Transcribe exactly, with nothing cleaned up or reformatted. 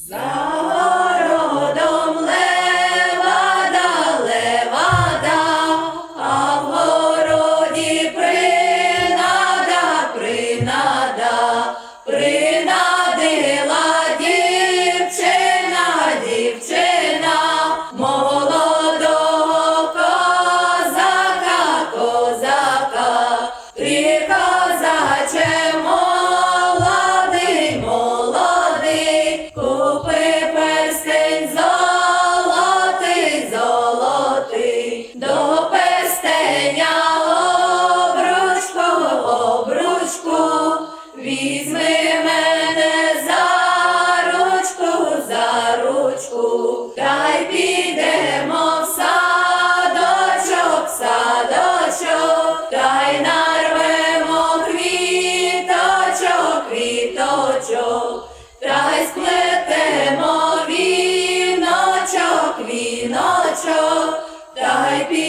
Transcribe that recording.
За городом левада, левада, а в городі принада, принада, принадила дівчина, дівчина, молодого козака, козака, ти козаче молодий, молодий, купи перстень золотий, золотий, до перстеня обручку, обручку, візьми мене за ручку, за ручку, та й підемо в садочок, садочок, та й нарвемо квіточок, квіточок, та й сплетемо віночок, віночок, та й підемо